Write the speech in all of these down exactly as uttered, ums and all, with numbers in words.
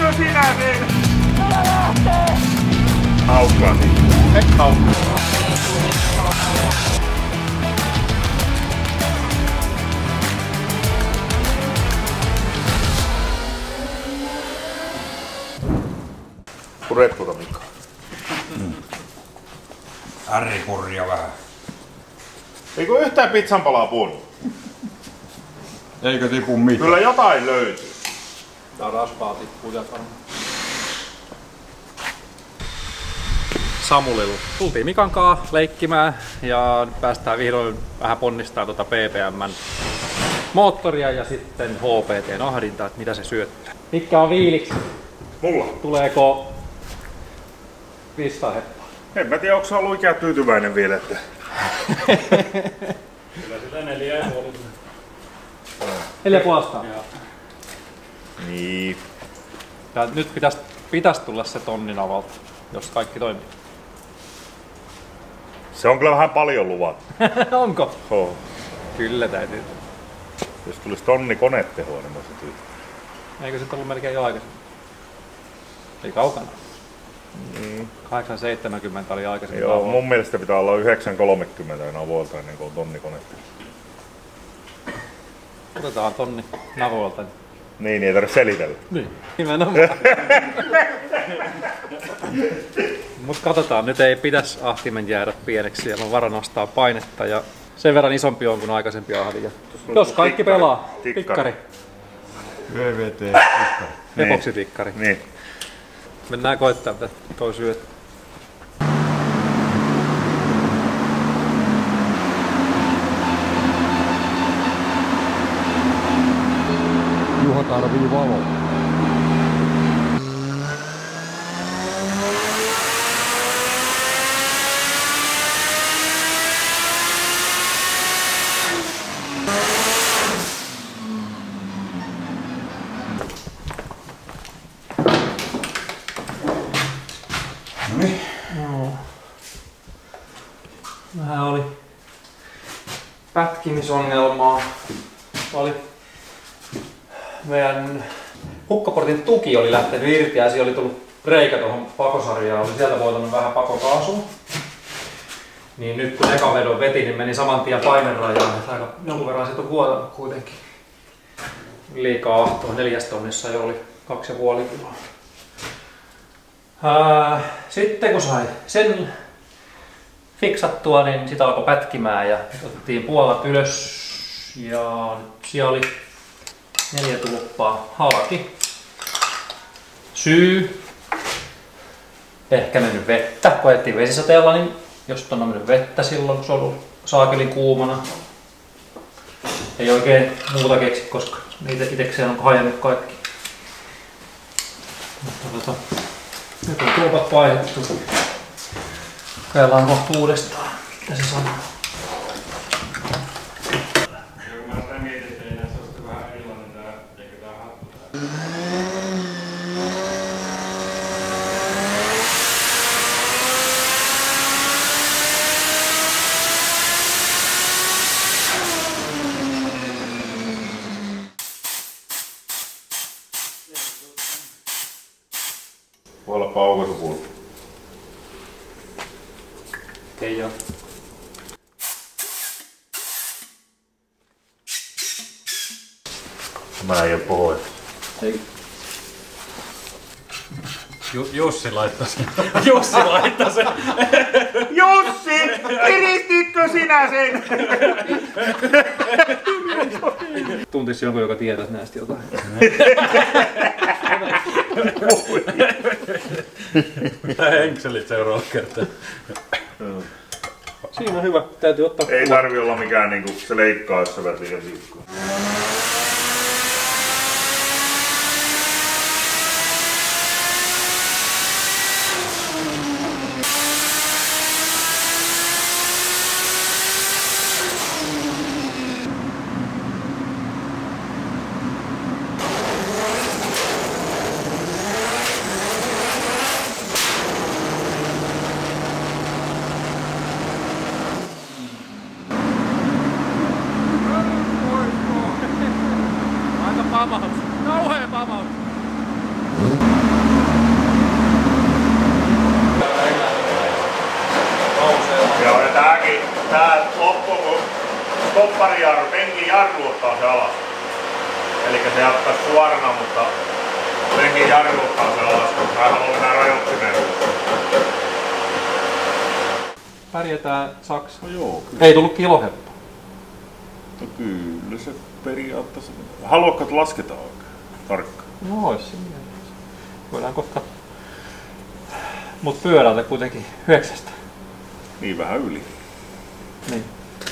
Tervehditkö sinä sen? Älä lähtee! Haukkasi. Et haukkaa. Puret tuota Mika. Mm. Ärripurria vähän. Eikö yhtään pizzan palaa punnut? Eikö tipu mitään? Kyllä jotain löytyy. Tää on rasvaa tippuu ja varmaan. Samulilla. Tultiin Mikan kaa leikkimään ja nyt päästään vihdoin vähän ponnistaa tuota P P M:n moottoria ja sitten H P T:n ahdintaa, että mitä se syöttää. Mikä on viiliksi? Mulla? Tuleeko viisisataa heppaa? En mä tiedä, onko sä ollut ikään tyytyväinen vielä, että... Kyllä sitä neljä ja puoli. Neljä puolestaan? Joo. Niin. Ja nyt pitäisi pitäis tulla se tonnin avalta, jos kaikki toimii. Se on kyllä vähän paljon luvattu. Onko? Oh. Kyllä täytyy. Jos tulisi tonni konetehoa, niin mä olisin tyytyväinen. Eikö se tullut melkein jo aikaisemmin? Ei kaukana. Mm. kahdeksan seitsemänkymmentä oli aikaisemmin. Joo, tauolla. mun mielestä pitää olla yhdeksän kolmekymmentä enää vuolta ennen kuin on tonni koneteho. Otetaan tonni navoilta. Niin, ei tarvitse selitellä. Niin, nimenomaan. Mut katsotaan, nyt ei pitäisi ahtimen jäädä pieneksi. Siellä on vara nostaa painetta ja sen verran isompi on kuin aikaisempi ahdin. Jos kaikki tikkari. pelaa. Tikkari. Tikkari. V V T tikkari. Epoksitikkari. Niin. Mennään koittaa, mitä toi syöt. Juha tarvii valoa. Noniin. No. Vähän oli pätkimisongelmaa. Oli meidän hukkaportin tuki oli lähtenyt irti ja siellä oli tullut reikä tuohon pakosarjaan. Oli sieltä voitanut vähän pakokaasua. Niin nyt kun eka vedon veti, niin meni saman tien painerajaan. Aika jonkun verran siitä on vuotanut kuitenkin. Liikaa ahtoa neljäs tonnissa jo oli kaksi ja puoli kiloa. Ää, sitten kun sai sen fiksattua, niin sitä alkoi pätkimään ja otettiin puolat ylös. Ja nyt siellä oli neljä tulppaa halki. Syy. Ehkä mennyt vettä. Koettiin vesisateella, niin jos on mennyt vettä silloin, kun se on ollut saakelin kuumana. Ei oikein muuta keksi, koska niitä itekseen on hajannut kaikki. Mutta tota, nyt on tulpat vaihdettu. Kokeillaan kohta uudestaan, mitä se sanoo. Mä sitä mietin, että ei näissä olisi vähän erilainen tää, eikö tää hattu tää. Voi olla paukaisupuolta. Ei oo. Mä en oo pois. Ei. Ju- Jussi laittaa sen. Jussi laittaa sen. Jussi! Kiristitkö sinä sen? Tuntis jonkun, joka tietäisi näistä jotain. Tää henkselit seuraava kertaa. Siinä on hyvä. Täytyy ottaa Ei kuva. tarvi olla mikään niinku se leikkaa, jos sä vedät liian tiukkaa. Aika pamaus. Kauhea pamaus. stopparijarru, penkin jarru ottaa se alas. Eli se jatkaa suorana, mutta penkin jarru ottaa se alas, koska mä haluan mennä rajoittimeen. Pärjätään Saksa. No joo, kyllä. Ei tullut kiloheppa. No kyllä se periaatteessa. Haluatko, että lasketaan oikein? Tarkkaan. No ois se mielessä. Voidaan kohta. Mut pyörältä kuitenkin yhdeksästä. Niin vähän yli. Niin.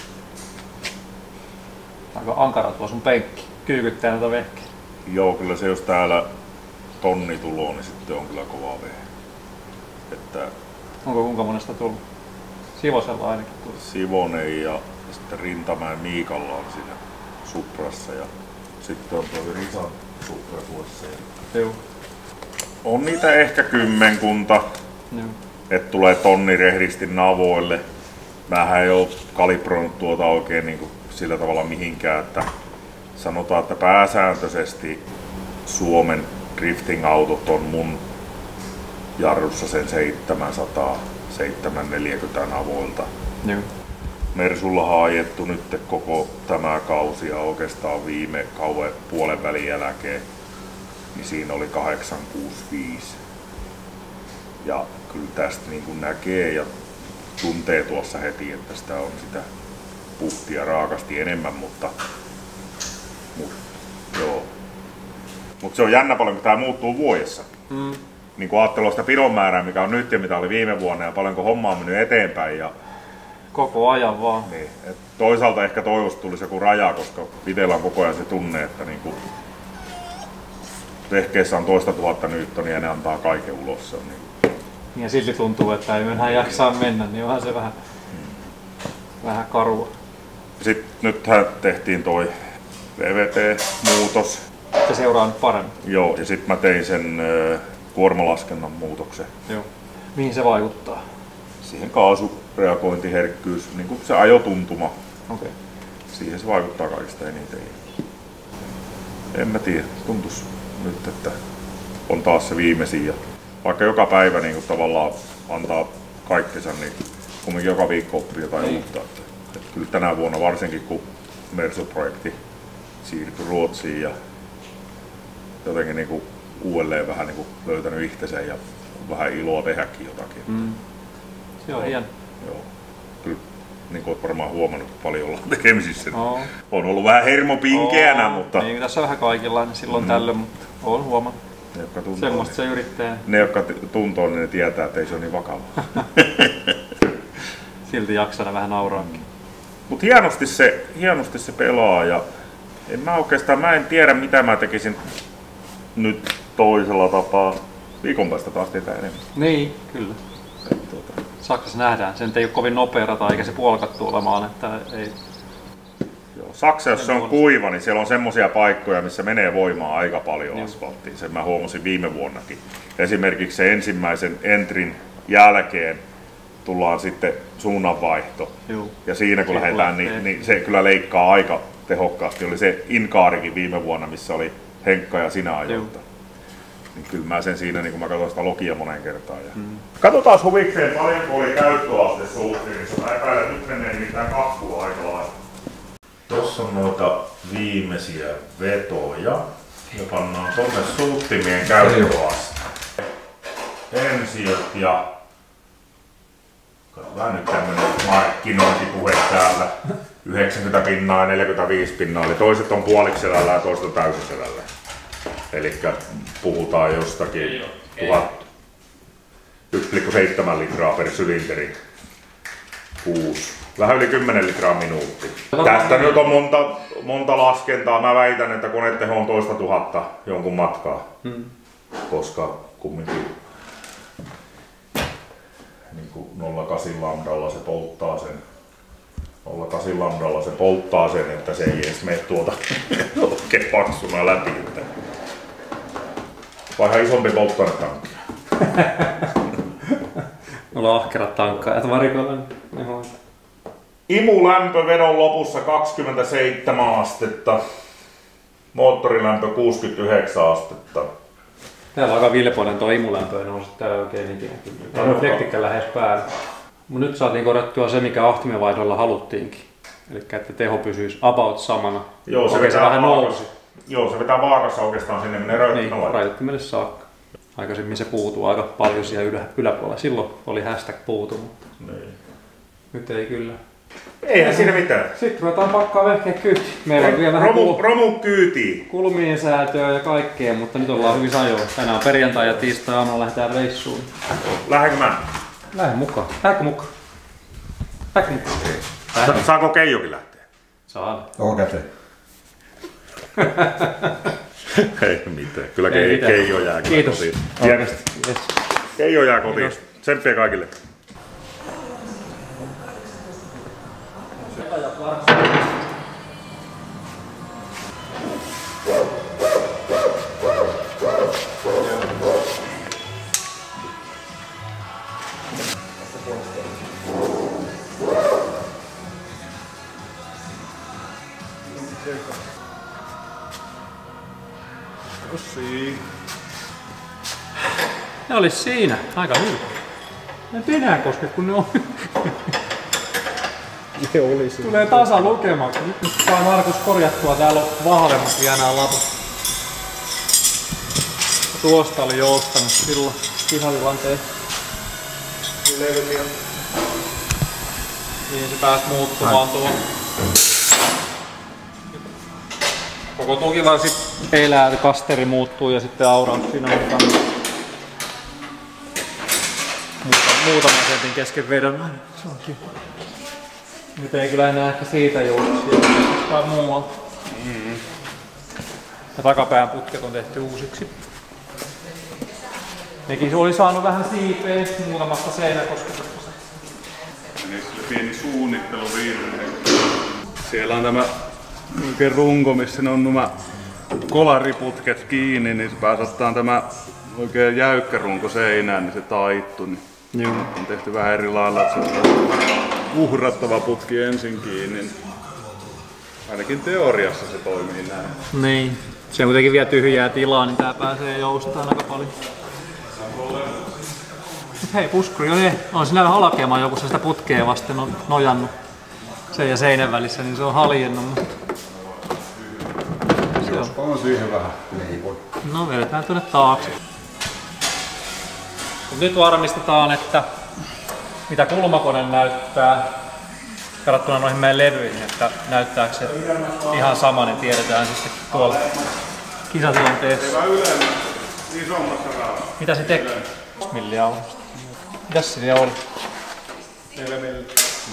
Aika ankara tuo sun penkki. Kyykyttää näitä vehkeä. Joo, kyllä se jos täällä tonni tuloo, niin sitten on kyllä kova vehe. Että Onko kuinka monesta tullut? Sivosella ainakin tullut. Sivonen ja sitten Rintamäen Miikalla on siinä Suprassa ja sitten on tuo Risan Supra tuossa. Joo. On niitä ehkä kymmenkunta, Joo. että tulee tonni rehdisti navoille. Mähän ei oo kalibroinut tuota oikein niin kuin sillä tavalla mihinkään, että sanotaan, että pääsääntöisesti Suomen drifting-autot on mun jarrussa sen seitsemänsataa seitsemänsataaneljäkymmentä navoilta. Joo. Mersulla on ajettu nyt koko tämä kausi ja oikeastaan viime kauden puolen välin jälkeen, niin siinä oli kahdeksan kuusikymmentäviisi. Ja kyllä tästä niin kuin näkee ja tuntee tuossa heti, että sitä on sitä puhtia raakasti enemmän, mutta, mutta joo. Mut se on jännä paljon, kun tämä muuttuu vuodessa. Mm. Niin kun ajattelee sitä pidon määrää, mikä on nyt ja mitä oli viime vuonna ja paljonko homma on mennyt eteenpäin. Ja Koko ajan vaan. niin, et toisaalta ehkä toivosta tulisi joku raja, koska itsellä on koko ajan se tunne, että niinku vehkeissä on toista tuhatta newtonia ja ne antaa kaiken ulos. Se on niinku. Ja silti tuntuu, että ei enää jaksaa mennä, niin onhan se vähän, hmm. vähän karua. Sitten nythän tehtiin toi V V T-muutos. Se seuraa nyt paremmin. Joo, ja sitten mä tein sen ö, kuormalaskennan muutoksen. Joo. Mihin se vaikuttaa? Siihen kaasureagointiherkkyys, niin kuin se ajotuntuma. Okei. Okay. Siihen se vaikuttaa kaikista eniten. En mä tiedä, tuntuisi nyt, että on taas se viimeisin. Ja vaikka joka päivä niin kuin tavallaan antaa kaikkensa, niin kumminkin joka viikko oppii jotain niin. uutta. Että, että kyllä tänä vuonna varsinkin, kun Mersu-projekti siirtyi Ruotsiin ja jotenkin niin kuin uudelleen vähän niin kuin löytänyt itsensä ja vähän iloa tehdäkin jotakin. Mm. Se on hieno. Joo. Kyllä, niin kuin olet varmaan huomannut, että paljon ollaan tekemisissä. Oo. On ollut vähän hermopinkeänä, Oo. mutta Niin, tässä on vähän kaikenlainen silloin mm. tällöin, mutta olen huomannut. Ne, jotka tuntoo, Semmosta se niin, yrittää. ne, jotka tuntoo, niin ne tietää, että ei se ole niin vakavaa. Silti jaksana vähän nauraakin. Mm. Mutta hienosti se, hienosti se pelaa ja en mä oikeastaan, mä en tiedä mitä mä tekisin nyt toisella tapaa. Viikon päästä taas tietää enemmän. Niin, kyllä. Et, tuota. Saksassa nähdään. Se ei ole kovin nopea rata eikä se puolkattu olemaan, että ei. Joo, Saksa, jos se on kuiva, niin siellä on semmoisia paikkoja, missä menee voimaa aika paljon Joo. asfalttiin. Sen mä huomasin viime vuonnakin. Esimerkiksi se ensimmäisen entrin jälkeen tullaan sitten suunnanvaihto. Joo. Ja siinä kun lähdetään, niin, niin se kyllä leikkaa aika tehokkaasti. Oli se Inkaarikin viime vuonna, missä oli Henkka ja sinä ajoilta. Niin kyllä mä sen siinä, niin kun mä katsoin sitä logia moneen kertaan. Ja mm. Katsotaan huvikseen, paljonko oli käyttöaste suhteessa. Mä epäilen, että nyt menee nimittäin kakkua aika lailla. Tossa on noita viimeisiä vetoja. Ja pannaan tonne suuttimien käyttöaste. Ensiöt ja katsotaan nyt tämmönen markkinointipuhe täällä. yhdeksänkymmentä pinnaa ja neljäkymmentäviisi pinnaa. Eli toiset on puolikselällä ja toiset on täysiselällä. Elikkä puhutaan jostakin yksi pilkku seitsemän litraa per sylinteri. kuusi. Vähän yli kymmenen litraa minuutti. Tästä nyt on monta, monta laskentaa. Mä väitän, että koneteho on toista tuhatta jonkun matkaa. Hmm. Koska kumminkin niin kuin nolla kahdeksan lambdalla se polttaa sen. nolla kahdeksan lambdalla se polttaa sen, että se ei edes mene tuota oikein paksuna läpi. Että vai ihan isompi polttoainetankki. Mulla on ahkerat tankkaajat varikoilla. Imulämpö vedon lopussa kaksikymmentäseitsemän astetta. Moottorilämpö kuusikymmentäyhdeksän astetta. Täällä on aika vilpoinen tuo imulämpö, nousi täällä oikein ikinä. Tää on reflektikkä lähes päällä. Mut nyt saatiin korjattua se, mikä ahtimenvaihdolla haluttiinkin. Eli että teho pysyisi about samana. Joo, se, Okei, se vähän nousi. Joo, se vetää vaakassa oikeastaan sinne, menee röyhtinä Niin, rajoittimelle saakka. Aikaisemmin se puutuu aika paljon siellä ylä, yläpuolella. Silloin oli hashtag puutu, mutta niin. nyt ei kyllä. Eihän siinä mitään. Sitten ruvetaan pakkaa vehkeä kyyti. Meillä on vielä vähän Romu, kul- romu kyytiin. kulmien säätöä ja kaikkea, mutta nyt ollaan hyvin ajoin. Tänään on perjantai ja tiistai aamulla lähdetään reissuun. Lähdenkö mä? Lähde mukaan. Lähdekö mukaan? Lähdekö mukaan? Sa- saako Keijokin lähteä? Saa. Onko käteen? Ei mitään. Kyllä Ei Kei, mitään. Keijo jää kyllä Kiitos. kotiin. Oikeasti. Yes. Keijo jää kotiin. Tsemppiä kaikille. Ne olis siinä. Aika hyvä. Ne enää koske, kun ne on. Ne olisi. Tulee tasa lukema. Nyt nyt saa Markus korjattua. Täällä on vahvemmat vielä nää laput. Tuosta oli joustanut silloin pihalilanteen. Niin se pääsi muuttumaan tuo. Koko tukivarsi elää, kasteri muuttuu ja sitten auraus siinä on muutaman sentin kesken vedon. Se on kiva. Nyt ei kyllä enää ehkä siitä juuri tai muualta. Mm-hmm. Ja takapään putket on tehty uusiksi. Nekin oli saanut vähän siipeä muutamasta seinäkosketuksesta. Niissä oli pieni suunnitteluvirhe. Siellä on tämä oikein runko, missä ne on nämä kolariputket kiinni, niin se pääsi ottaa tämä oikein jäykkä runko seinään, niin se taittu. Niin Joo. on tehty vähän eri lailla, että se on uhrattava putki ensin kiinni. Niin ainakin teoriassa se toimii näin. Niin. Se on kuitenkin vielä tyhjää tilaa, niin tää pääsee joustamaan aika paljon. Mut hei, puskuri on, on siinä vähän halkeamaan joku sitä putkea vasten on nojannut sen ja seinän välissä, niin se on haljennut. Mutta se on. On siihen vähän leivon. No vedetään tuonne taakse. Mut nyt varmistetaan, että mitä kulmakone näyttää verrattuna noihin meidän levyihin, että näyttääkö se ihan sama, niin tiedetään sitten tuolla kisatilanteessa. Hyvä ylemmäs, isommassa raudassa. Mitä se teki? Milliä on. Mitäs se oli? neljä milliä.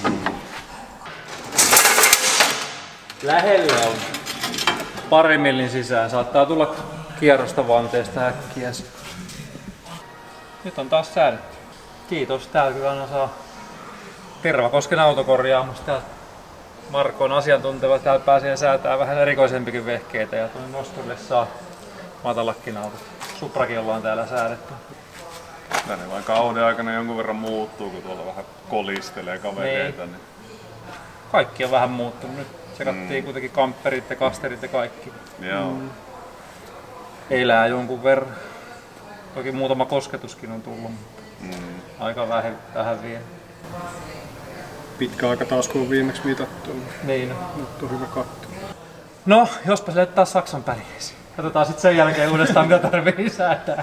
Lähellä on. Pari millin sisään. Saattaa tulla kierrosta vanteesta äkkiä. Nyt on taas säädetty. Kiitos. Täällä kyllä aina saa Tervakosken autokorjaamusta. Täällä Marko on asiantunteva. Täällä pääsee säätää vähän erikoisempikin vehkeitä ja tuonne nosturille saa matalakin autot. Suprakin ollaan täällä säädetty. Tänne vaan kauden aikana jonkun verran muuttuu, kun tuolla vähän kolistelee kavereita. Niin. Kaikki on vähän muuttunut. Nyt sekattiin mm. kuitenkin kamperit ja kasterit ja kaikki. Joo. Mm. Elää jonkun verran. Toki muutama kosketuskin on tullut, mutta mm. aika vähän, vähän vielä. Pitkä aika taas, kun on viimeksi mitattu. Niin. Nyt on hyvä katto. No, jospa sille taas Saksan pärjäisi. Katsotaan sitten sen jälkeen uudestaan, mitä tarvii säätää.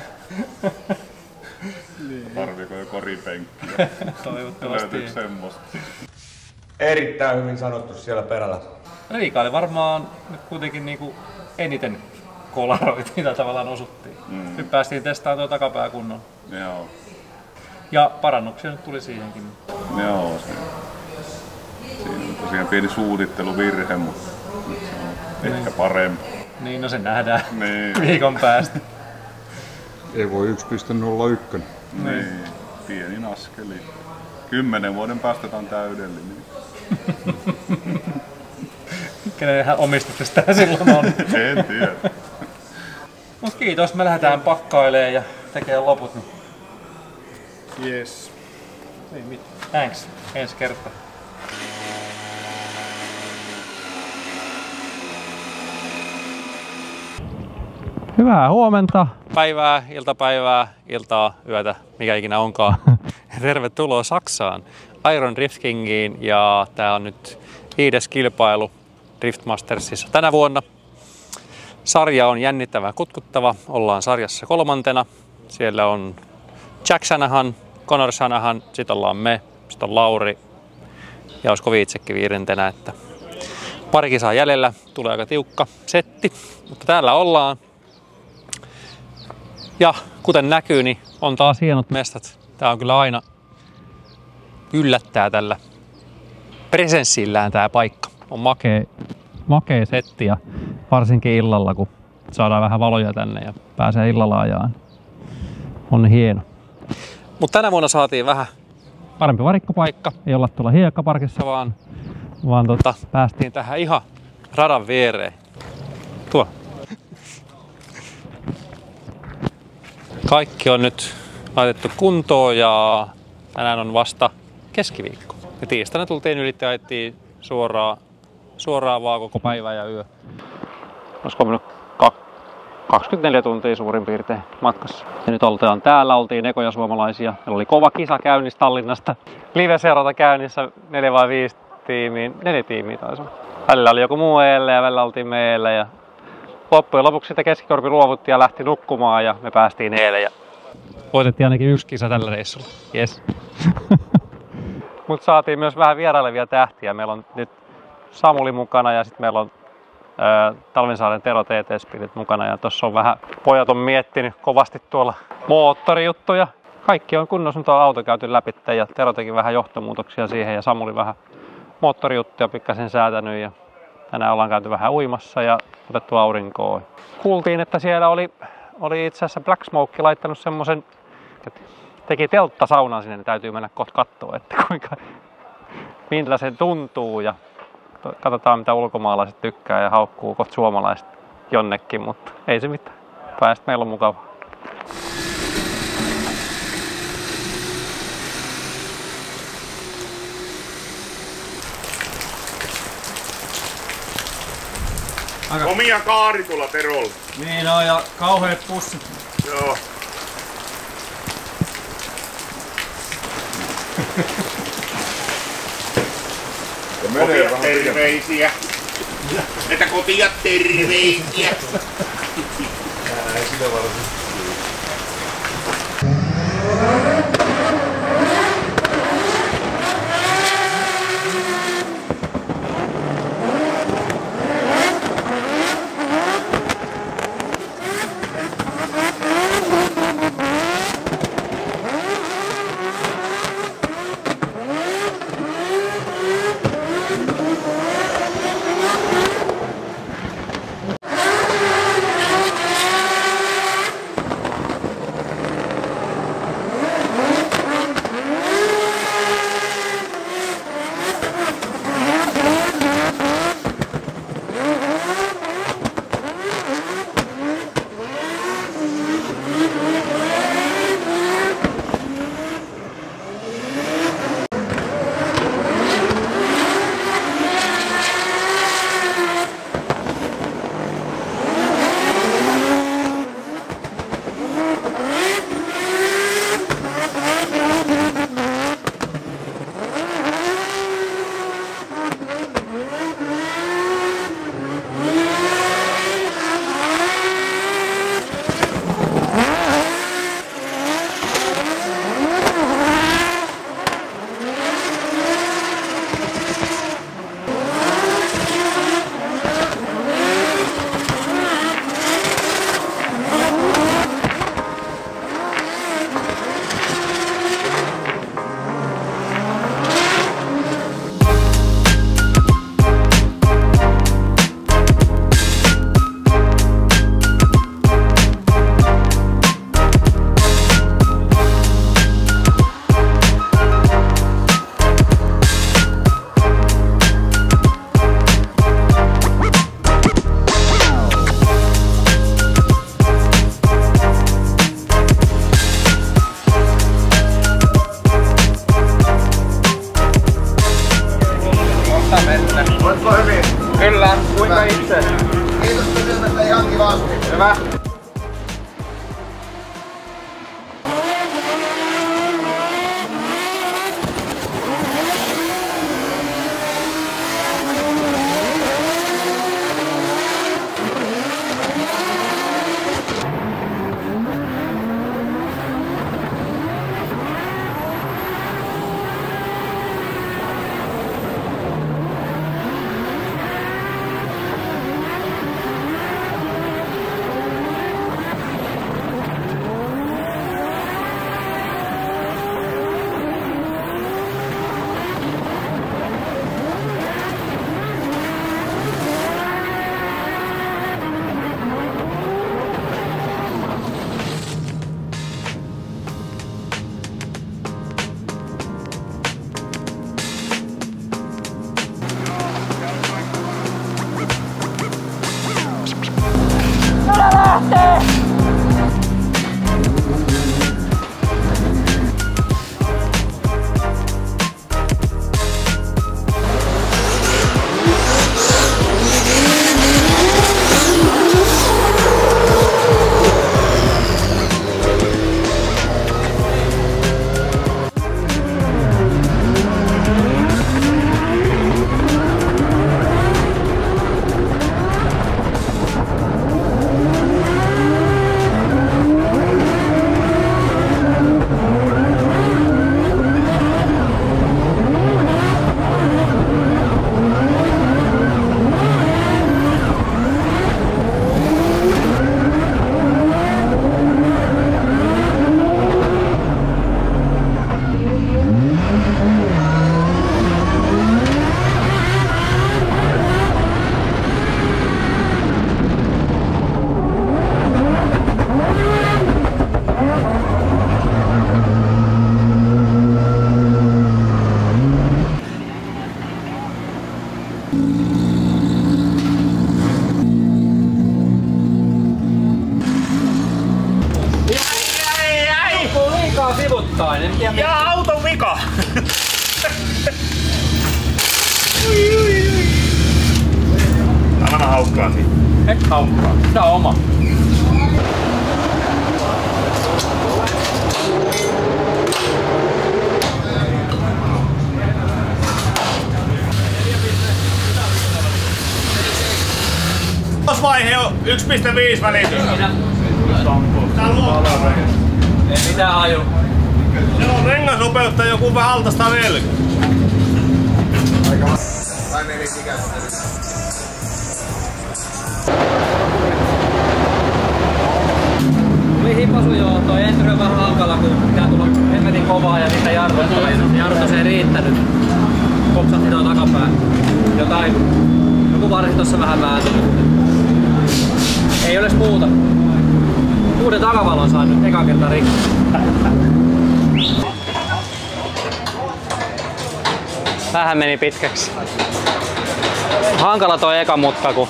Niin. Tarviiko jo koripenkkiä? Toivottavasti. Löytyykö semmoista? Erittäin hyvin sanottu siellä perällä. Riika oli varmaan nyt kuitenkin niinku eniten kolaroita, mitä tavallaan osuttiin. Mm. Nyt päästiin testaamaan tuo takapää kunnolla. Joo. Ja parannuksia nyt tuli siihenkin. Joo, se. Siinä on tosiaan pieni suunnitteluvirhe, mutta nyt se on ehkä parempi. Niin, no se nähdään Niin. viikon päästä. Ei voi yksi pilkku nolla yksi. Niin, pienin askeli. Kymmenen vuoden päästä on täydellinen. Kenen omistuksesta tää silloin on. En tiedä. Mut kiitos, me lähdetään pakkailemaan ja tekemään loput. Niin. Yes. Ei mitään. Thanks. Ensi kertaa. Hyvää huomenta, päivää, iltapäivää, iltaa, yötä, mikä ikinä onkaan. Tervetuloa Saksaan, Iron Drift Kingiin, ja tää on nyt viides kilpailu Driftmastersissa tänä vuonna. Sarja on jännittävä, kutkuttava. Ollaan sarjassa kolmantena. Siellä on Jack Shanahan, Connor Shanahan, sit ollaan me, sit on Lauri ja olisiko Viitsekki viidentenä. Että pari kisaa jäljellä, tulee aika tiukka setti, mutta täällä ollaan. Ja kuten näkyy, niin on taas hienot mestat. Tää on kyllä aina yllättää tällä presenssillään tää paikka. On makea, makea setti ja varsinkin illalla, kun saadaan vähän valoja tänne ja pääsee illalla ajaan. On hieno. Mutta tänä vuonna saatiin vähän parempi varikkopaikka. Ei olla tuolla hiekkaparkissa, vaan, vaan tota, päästiin tähän ihan radan viereen. Tuo. Kaikki on nyt laitettu kuntoon ja tänään on vasta keskiviikko. Ja tiistaina tultiin yli ja ajettiin suoraan, suoraan vaan koko päivä ja yö. Olisiko mennyt kaksikymmentäneljä tuntia suurin piirtein matkassa. Ja nyt oltiin täällä, oltiin ekoja suomalaisia. Meillä oli kova kisa käynnissä Tallinnasta. Live-seurata käynnissä neljä vai viisi tiimiä, neljä tiimiä taisi olla. Välillä oli joku muu eelle ja välillä oltiin me eelle. Ja loppujen lopuksi sitten Keskikorpi luovutti ja lähti nukkumaan ja me päästiin eelle. Ja voitettiin ainakin yksi kisa tällä reissulla. Yes. Mutta saatiin myös vähän vierailevia tähtiä. Meillä on nyt Samuli mukana ja sitten meillä on ää, Talvisaaren Tero T T-Spirit mukana. Ja tuossa on vähän, pojat on miettinyt kovasti tuolla moottorijuttuja. Kaikki on kunnossa, nyt on auto käyty läpi ja Tero teki vähän johtomuutoksia siihen ja Samuli vähän moottorijuttuja pikkasen säätänyt. Ja tänään ollaan käyty vähän uimassa ja otettu aurinkoa. Kuultiin, että siellä oli, oli itse asiassa Black Smoke laittanut semmoisen, teki telttasaunan sinne, niin täytyy mennä kohta katsoa, että kuinka, miltä se tuntuu. Ja katsotaan, mitä ulkomaalaiset tykkää ja haukkuu kohta suomalaiset jonnekin, mutta ei se mitään. Päästä meillä on mukava. Aika. Omia kaaritulla Terolla. Niin on, ja kauheat pussit. Joo. Kotia terveisiä. Että kotia terveisiä. Ää, ei sitä varsin. Tainen ja Ja auton vika! Anna mä haukkaan siitä. Et haukkaa. Tää on oma. Vaihe on yksi pilkku viisi välitys. Ei mitään haju. Se on rengasopeuttaja joku vähän alta sata neljäkymmentä. Tai nelisikäistä. Tuli hipasu joo, toi entry on vähän hankala, kun pitää tulla hemmetin kovaa ja niitä jarruttaa. Jarrutus ei riittänyt. Kopsatti tuo takapää. Jotain. Joku varsi tossa vähän vääntynyt. Ei oles muuta. Uuden takavalon sain nyt eka kertaa rikki. Vähän meni pitkäksi. Hankala toi eka mutka, kun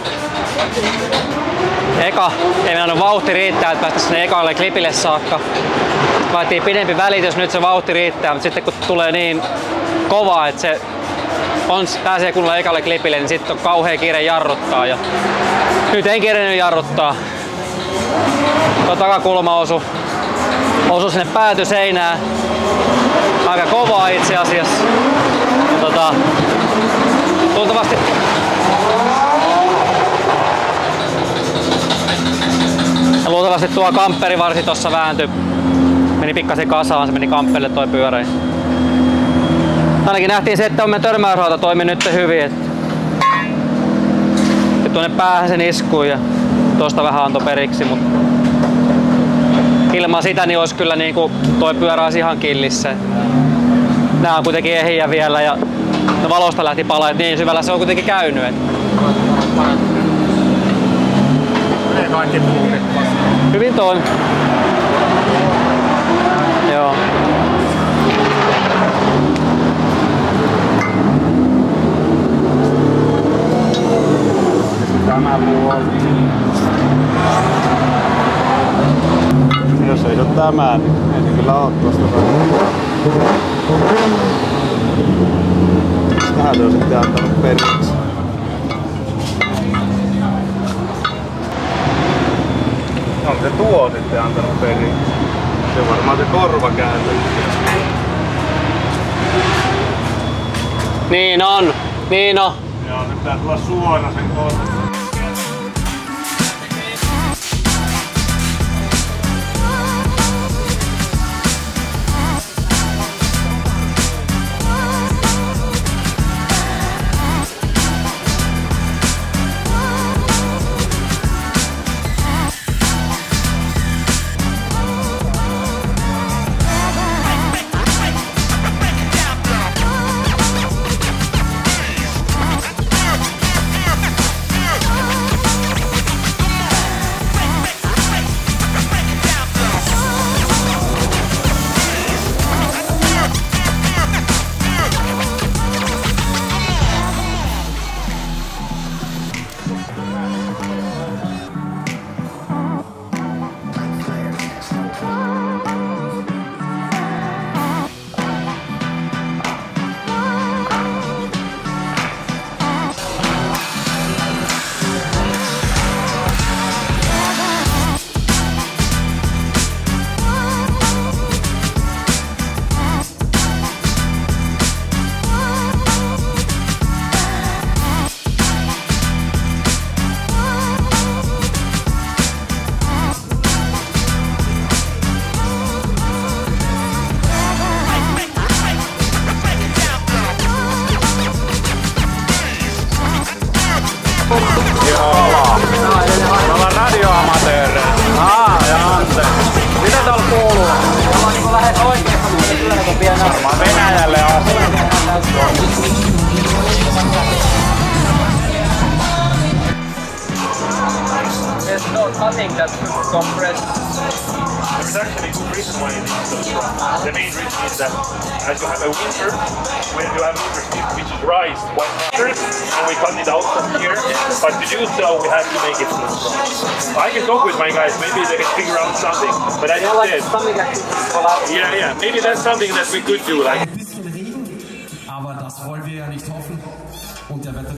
eka ei mennä vauhti riittää, että päästä sinne ekalle klipille saakka. Vaatii pidempi välitys, nyt se vauhti riittää, mutta sitten kun tulee niin kovaa, että se on, pääsee kunnolla ekalle klipille, niin sitten on kauhea kiire jarruttaa. Ja nyt en kerennyt jarruttaa. Tuo takakulma osu, osu sinne päätyseinään. Aika kovaa itse asiassa. Ja tota, luultavasti ja luultavasti tuo kampperivarsi tossa vääntyi. Meni pikkasen kasaan, se meni kampperille toi pyörä. Ainakin nähtiin se, että on meidän törmäysrauta toimi nyt hyvin. Että tuonne päähän sen iskui ja tuosta vähän antoi periksi, mutta ilman sitä niin olisi kyllä niinku toi pyörä olisi ihan killissä. Nää on kuitenkin ehjiä vielä ja no valosta lähti palaa, että niin syvällä se on kuitenkin käynyt. Et. Menee kaikki puhut. Hyvin toimi. Joo. Tämä puoli. Jos ei ole tämä, niin ei se kyllä ole tuosta vähän. Tähän on sitten antanut periksi. On se tuo sitten antanut periksi. Se on varmaan se korvakääntö. Niin on, niin on. Joo, nyt pitää tulla suora sen korva. Venäjälle asti. There's no nothing that could compress there's actually two reasons why it is so strong. The main reason is that as you have a winter, when you have winter stick which dries quite faster, and we cut it out from here, but to do so we have to make it so strong. I can talk with my guys, maybe they can figure out something, but I just said, yeah, yeah, maybe that's something that we could do. Like. Ein bisschen Regen, aber das wollen wir ja nicht hoffen. Und der Wetter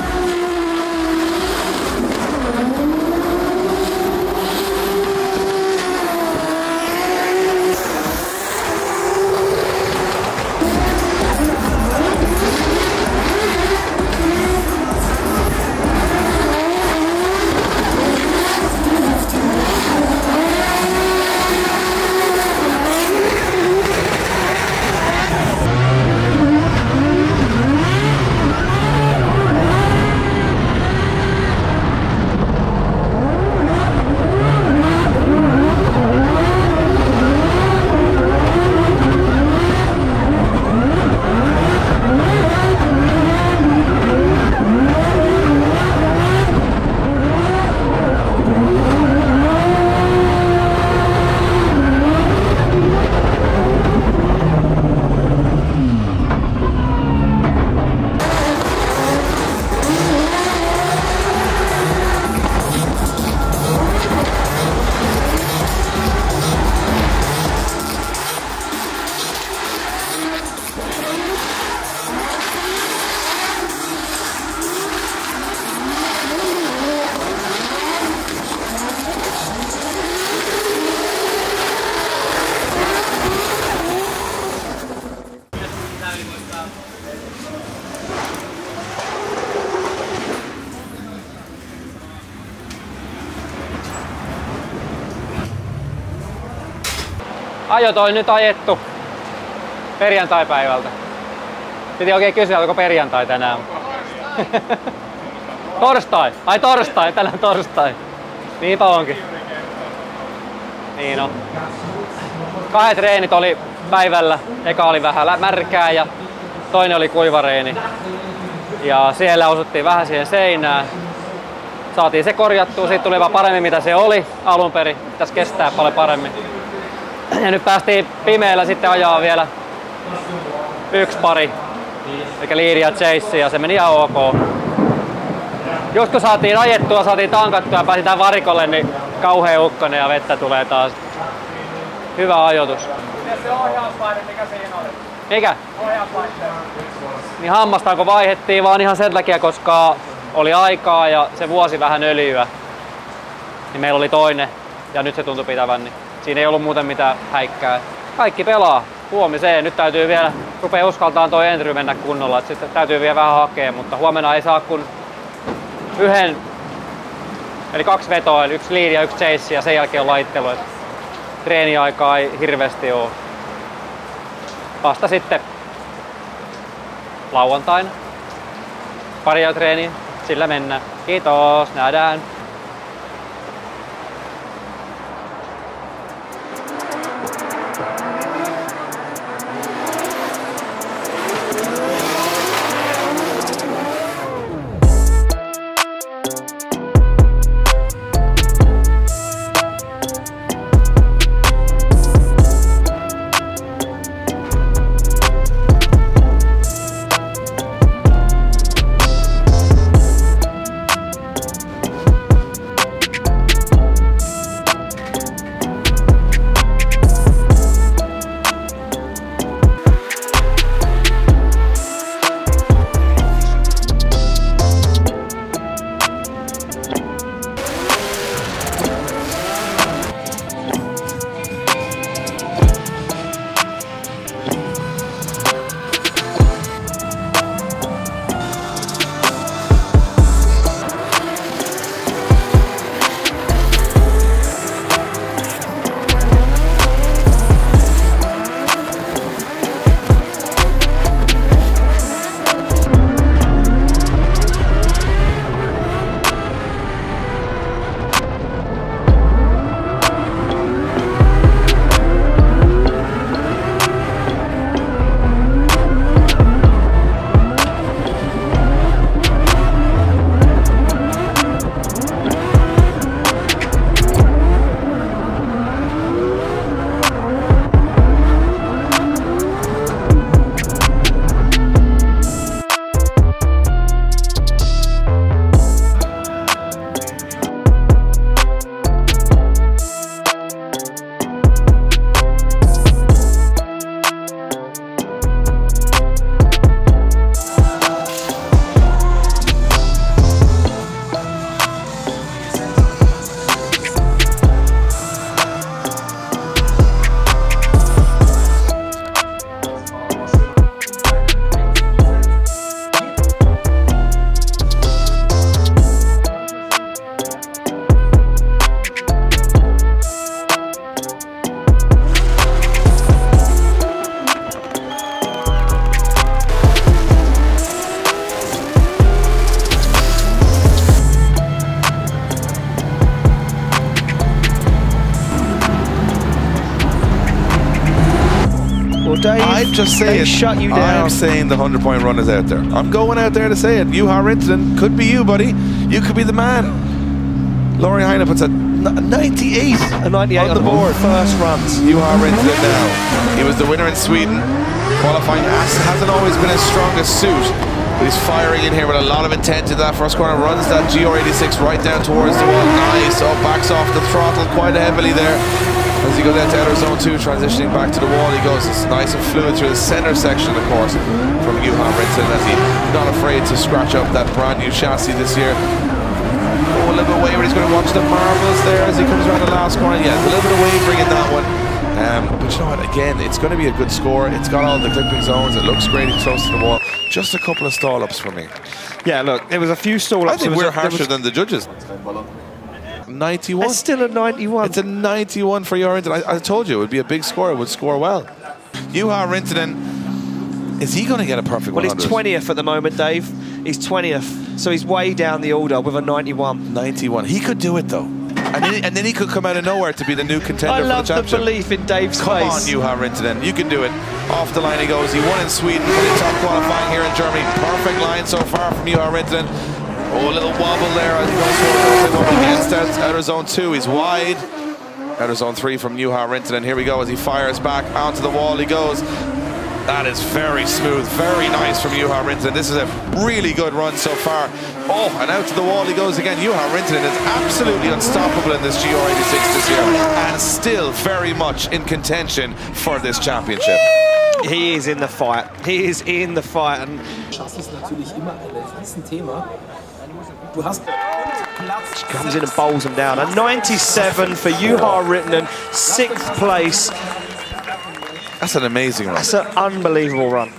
Ajo toi nyt ajettu perjantaipäivältä. Piti oikein kysyä, onko perjantai tänään. Torstai! Ai torstai! Tänään torstai. Niinpä onkin. Niin on. Kahdet treenit oli päivällä. Eka oli vähän märkää ja toinen oli kuivareeni. Ja siellä osuttiin vähän siihen seinään. Saatiin se korjattua, siitä tuli vaan paremmin mitä se oli alun perin. Pitäisi kestää paljon paremmin. Ja nyt päästiin pimeällä sitten ajaa vielä yksi pari, eli Lead ja Chase, ja se meni ihan ok. Just kun saatiin ajettua, saatiin tankattua ja pääsitään varikolle, niin kauhea ukkonen ja vettä tulee taas. Hyvä ajoitus. Mitäs se ohjauspaine, mikä siinä oli? Mikä? Ohjauspaine. Niin hammastaanko vaihdettiin vaan ihan sen takia, koska oli aikaa ja se vuosi vähän öljyä. Niin meillä oli toinen ja nyt se tuntui pitävän. Niin siinä ei ollut muuten mitään häikkää. Kaikki pelaa huomiseen. Nyt täytyy vielä rupea uskaltaan toi entry mennä kunnolla. Sitten täytyy vielä vähän hakea, mutta huomenna ei saa kun yhden, eli kaksi vetoa, eli yksi lead ja yksi chase ja sen jälkeen on laittelu. Treeniaikaa ei hirveästi oo. Vasta sitten lauantaina pari treeniä, sillä mennään. Kiitos, nähdään. Dave. I'm just saying. They shut you down. I'm saying the hundred point run is out there. I'm going out there to say it. Juha Rintanen could be you, buddy. You could be the man. Lauri Heine puts a ninety-eight, a ninety-eight on, on the board. First runs. Juha Rintanen now. He was the winner in Sweden. Qualifying hasn't always been his strongest suit. But he's firing in here with a lot of intent in that first corner. Runs that G R eighty-six right down towards the wall. Nice. Oh, backs off the throttle quite heavily there. As he goes out to outer zone two, transitioning back to the wall, he goes. It's nice and fluid through the center section, of course, from Juha Rintanen, as he's not afraid to scratch up that brand new chassis this year. Oh, a little bit wayward. He's going to watch the marbles there as he comes around the last corner. Yeah, it's a little bit of wavering in that one. Um, but you know what, again, it's going to be a good score. It's got all the clipping zones. It looks great and close to the wall. Just a couple of stall-ups for me. Yeah, look, there was a few stall-ups. I think we're harsher was... than the judges. ninety-one. It's still a ninety-one. It's a ninety-one for Juha Rintanen. I, I told you it would be a big score. It would score well. Juha Rintanen, is he going to get a perfect well, one hundred? He's twentieth at the moment, Dave. He's twentieth. So he's way down the order with a ninety-one. ninety-one. He could do it, though. And then, and then he could come out of nowhere to be the new contender I for the love championship. the belief in Dave's Come face. on, Juha Rintanen. You can do it. Off the line he goes. He won in Sweden for the top qualifying here in Germany. Perfect line so far from Juha Rintanen. Oh, a little wobble there as he goes for it against out, outer zone two. He's wide. Outer zone three from Juha Rintanen. Here we go as he fires back onto the wall. He goes. That is very smooth, very nice from Juha Rintanen. This is a really good run so far. Oh, and out to the wall he goes again. Juha Rintanen is absolutely unstoppable in this G R eighty-six this year, and still very much in contention for this championship. He is in the fight. He is in the fight. And comes in and bowls him down. A ninety-seven for Juha Rintanen, sixth place. That's an amazing run. That's an unbelievable run.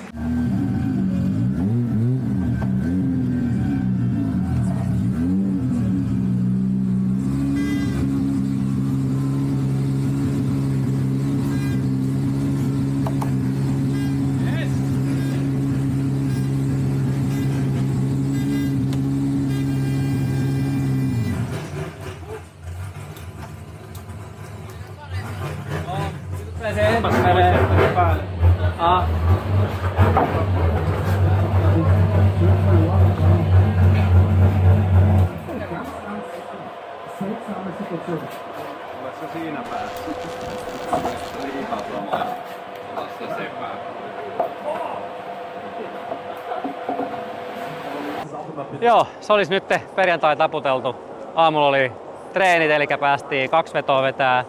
Joo, se olisi nyt perjantai taputeltu. Aamulla oli treenit, eli päästiin kaksi vetoa vetää.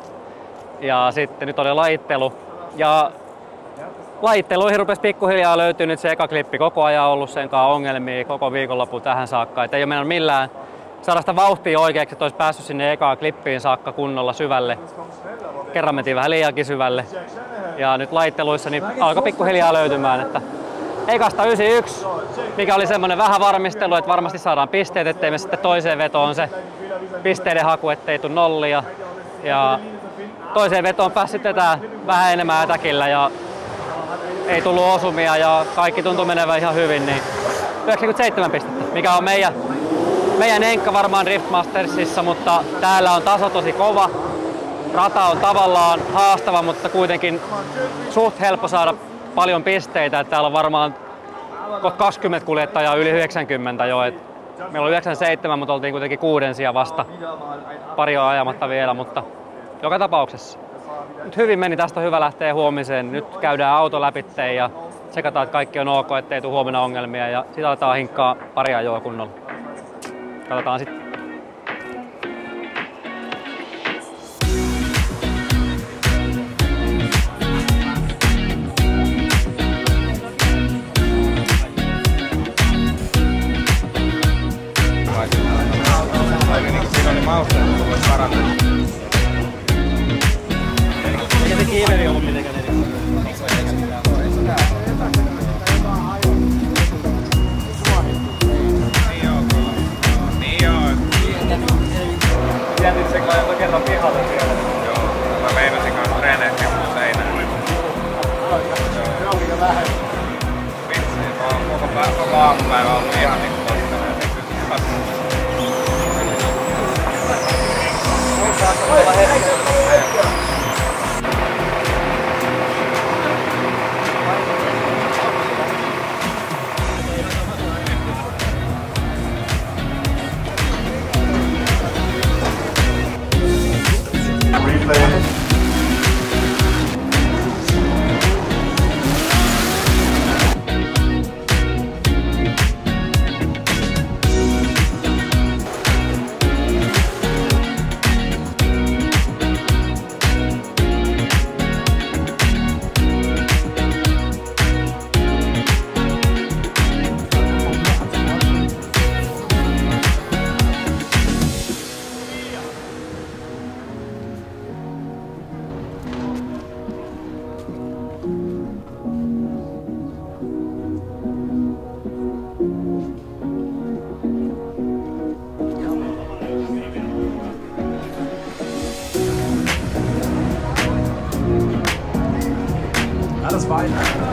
Ja sitten nyt oli lajittelu. Ja lajitteluihin rupesi pikkuhiljaa löytyy nyt se eka klippi. Koko ajan ollut sen kanssa ongelmia koko viikonloppu tähän saakka. Et ei ole mennyt millään saada sitä vauhtia oikeaksi, että olisi päässyt sinne ekaan klippiin saakka kunnolla syvälle. Kerran mentiin vähän liiankin syvälle. Ja nyt lajitteluissa niin alkoi pikkuhiljaa löytymään. Että ekasta yhdeksänkymmentäyksi, mikä oli semmoinen vähän varmistelu, että varmasti saadaan pisteet, ettei me sitten toiseen vetoon se pisteiden haku, ettei tule nollia. Ja toiseen vetoon pääsi tätä vähän enemmän ätäkillä ja ei tullut osumia ja kaikki tuntui menevän ihan hyvin, niin yhdeksänkymmentäseitsemän pistettä, mikä on meidän, meidän enkka varmaan Drift Mastersissa, mutta täällä on taso tosi kova. Rata on tavallaan haastava, mutta kuitenkin suht helppo saada paljon pisteitä. Täällä on varmaan kaksikymmentä kuljettajaa yli yhdeksänkymmentä jo. Et meillä oli yhdeksänkymmentäseitsemän, mutta oltiin kuitenkin kuudensia vasta. Pari on ajamatta vielä, mutta joka tapauksessa. Nyt hyvin meni, tästä on hyvä lähteä huomiseen. Nyt käydään auto läpitteen ja tsekataan, että kaikki on ok, ettei tule huomenna ongelmia. Ja sit aletaan hinkkaa pari ajoa kunnolla. Katsotaan sitten. Siinä oli mausta, että voi parantaa. Eikä se kiiveri ollut mitenkään edessä. Niin joo, niin joo. das Bein.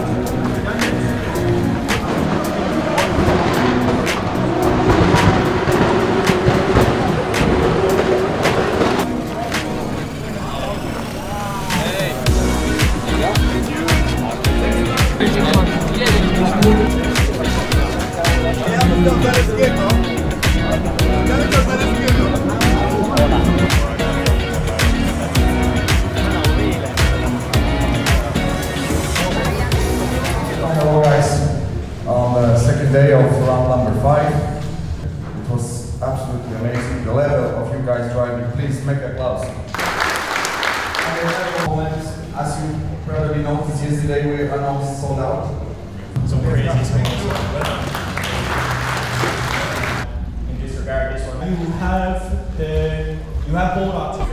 Hello guys, on the second day of round number five, it was absolutely amazing. The level of you guys driving, please make applause. As you probably noticed yesterday, we announced sold out. Some crazy things. In this regard, this one. You have the you have both options.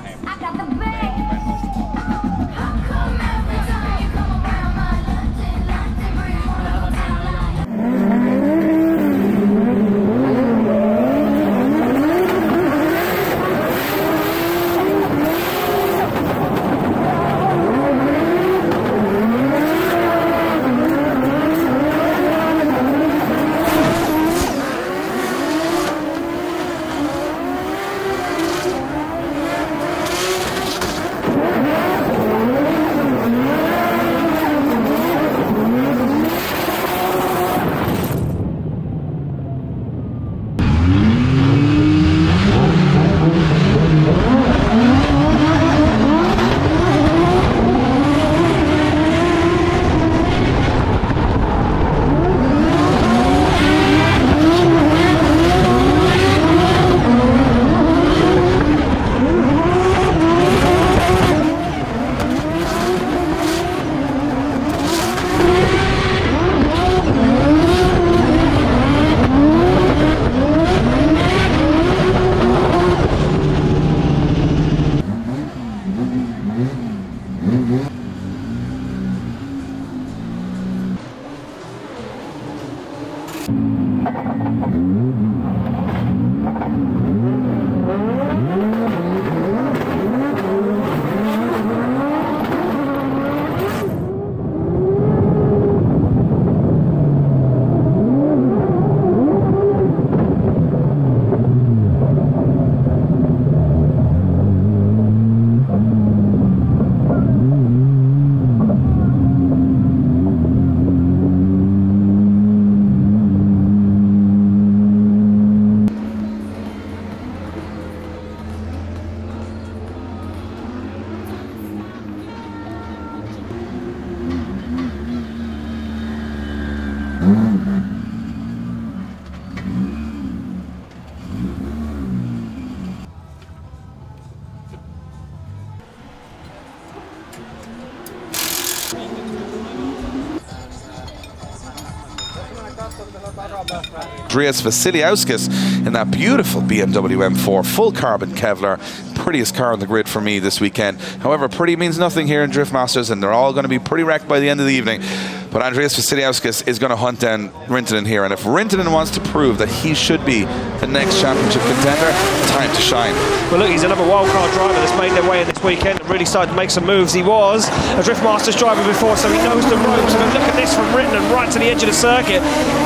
Andreas Vasiliauskas in that beautiful B M W M four, full carbon Kevlar, prettiest car on the grid for me this weekend. However, pretty means nothing here in Drift Masters, and they're all going to be pretty wrecked by the end of the evening. But Andreas Vasiliauskas is going to hunt down Rintanen here, and if Rintanen wants to prove that he should be the next championship contender, time to shine. Well, look, he's another wildcard driver that's made their way in this weekend and really started to make some moves. He was a Drift Masters driver before, so he knows the ropes. But look at this from Rintanen right to the edge of the circuit.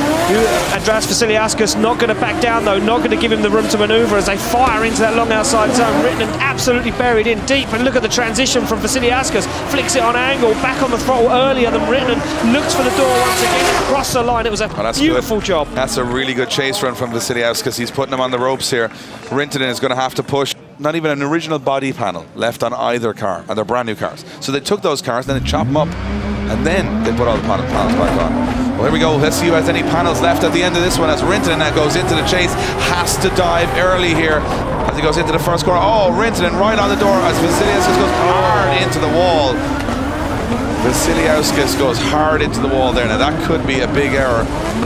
Andreas Vasiliauskas not going to back down though, not going to give him the room to manoeuvre as they fire into that long outside zone. Rintanen absolutely buried in deep, and look at the transition from Vasiliauskas, flicks it on angle, back on the throttle earlier than Rintanen, looks for the door once again, across the line. It was a oh, beautiful good. job. That's a really good chase run from Vasiliauskas. He's putting him on the ropes here. Rintanen is going to have to push. Not even an original body panel left on either car, and they're brand new cars. So they took those cars, then they chopped them up, and then they put all the panels back on. Well, here we go. Let's see who has any panels left at the end of this one, as Rintanen now goes into the chase, has to dive early here as he goes into the first corner. Oh, Rintanen right on the door as Vasiliauskas goes hard into the wall. Vasiliauskas goes hard into the wall there. Now that could be a big error